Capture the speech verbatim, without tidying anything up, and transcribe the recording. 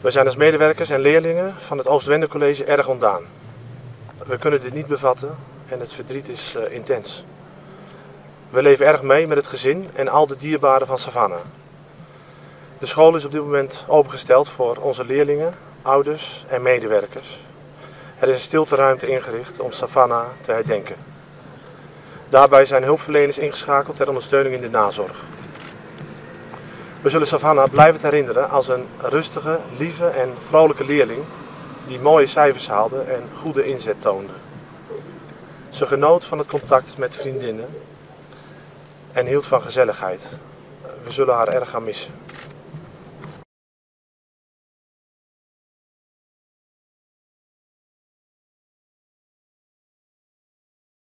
We zijn als medewerkers en leerlingen van het Oostwende College erg ontdaan. We kunnen dit niet bevatten en het verdriet is uh, intens. We leven erg mee met het gezin en al de dierbaren van Savannah. De school is op dit moment opengesteld voor onze leerlingen, ouders en medewerkers. Er is een stilteruimte ingericht om Savannah te herdenken. Daarbij zijn hulpverleners ingeschakeld ter ondersteuning in de nazorg. We zullen Savannah blijven herinneren als een rustige, lieve en vrolijke leerling die mooie cijfers haalde en goede inzet toonde. Ze genoot van het contact met vriendinnen en hield van gezelligheid. We zullen haar erg gaan missen.